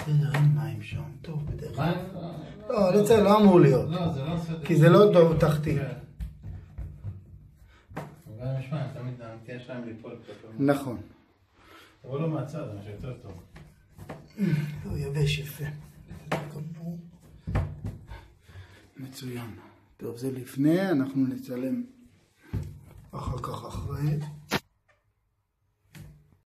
בסדר, אין מים שם. טוב, בדרך כלל. לא, לצד לא אמור להיות. לא, זה לא סדר. כי זה לא טוב תחתי. גם יש מים, תמיד יש להם ליפול קצת. נכון. אבל לא מהצד, זה שיותר טוב. לא, יבש יפה. מצוין. טוב, זה לפני, אנחנו נצלם אחר כך אחרי.